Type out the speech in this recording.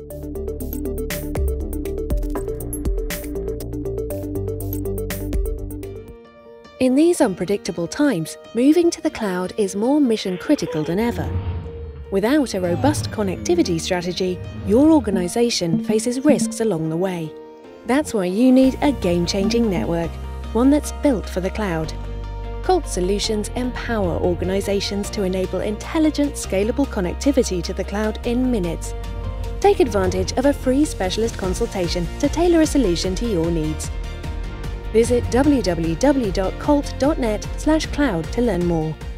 In these unpredictable times, moving to the cloud is more mission-critical than ever. Without a robust connectivity strategy, your organization faces risks along the way. That's why you need a game-changing network, one that's built for the cloud. Colt solutions empower organizations to enable intelligent, scalable connectivity to the cloud in minutes. Take advantage of a free specialist consultation to tailor a solution to your needs. Visit www.colt.net/cloud to learn more.